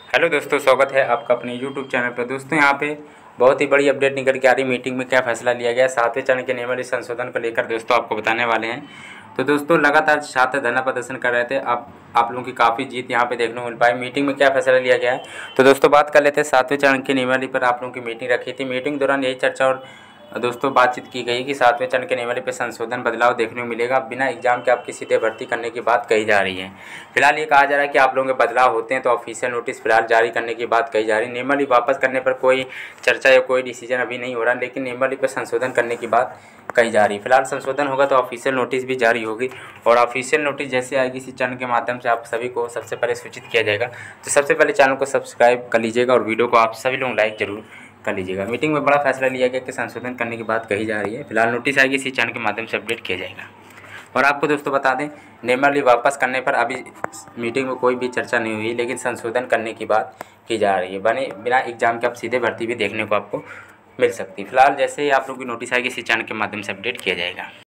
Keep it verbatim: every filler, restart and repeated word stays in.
Hello दोस्तों, स्वागत है आपका अपने यूट्यूब चैनल पर। दोस्तों यहाँ पे बहुत ही बड़ी अपडेट निकल के आ रही। मीटिंग में क्या फैसला लिया गया, सातवें चरण के नियमावली संशोधन को लेकर दोस्तों आपको बताने वाले हैं। तो दोस्तों लगातार छात्र धरना प्रदर्शन कर रहे थे। आप आप लोगों की काफ़ी जीत यहाँ पे देखने को मिल पाई। मीटिंग में क्या फैसला लिया गया है, तो दोस्तों बात कर लेते हैं। सातवें चरण की नियमावली पर आप लोगों की मीटिंग रखी थी। मीटिंग दौरान यही चर्चा और दोस्तों बातचीत की गई कि सातवें चरण के नियमावली पर संशोधन बदलाव देखने को मिलेगा। बिना एग्जाम के आपकी सीधे भर्ती करने की बात कही जा रही है। फिलहाल ये कहा जा रहा है कि आप लोगों के बदलाव होते हैं तो ऑफिशियल नोटिस फिलहाल जारी करने की बात कही जा रही है। नियमावली वापस करने पर कोई चर्चा या कोई डिसीजन अभी नहीं हो रहा, लेकिन नियमावली पर संशोधन करने की बात कही जा रही है। फिलहाल संशोधन होगा तो ऑफिशियल नोटिस भी जारी होगी, और ऑफिशियल नोटिस जैसे आएगी इसी चैनल के माध्यम से आप सभी को सबसे पहले सूचित किया जाएगा। तो सबसे पहले चैनल को सब्सक्राइब कर लीजिएगा और वीडियो को आप सभी लोग लाइक जरूर कर लीजिएगा। मीटिंग में बड़ा फैसला लिया गया कि संशोधन करने की बात कही जा रही है। फिलहाल नोटिस आएगी इसी चैनल के माध्यम से अपडेट किया जाएगा। और आपको दोस्तों बता दें, नियमावली वापस करने पर अभी मीटिंग में कोई भी चर्चा नहीं हुई, लेकिन संशोधन करने की बात की जा रही है। बने बिना एग्जाम के आप सीधे भर्ती भी देखने को आपको मिल सकती है। फिलहाल जैसे ही आप लोग की नोटिस आएगी इसी चैनल के माध्यम से अपडेट किया जाएगा।